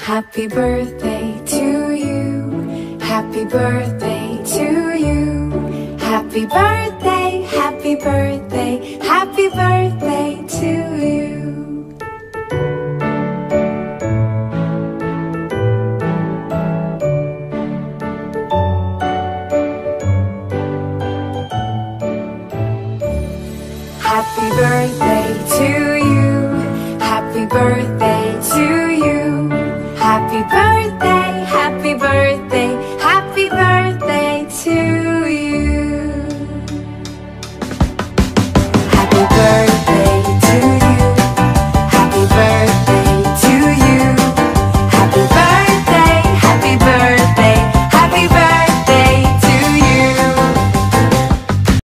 Happy birthday to you. Happy birthday to you. Happy birthday, happy birthday, happy birthday to you. Happy birthday to you.